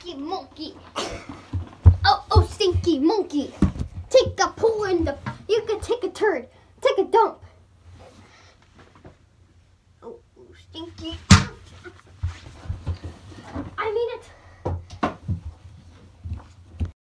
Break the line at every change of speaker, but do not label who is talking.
stinky monkey. Oh, stinky monkey. Take a poo in the. You can take a turd. Take a dump. Oh, stinky.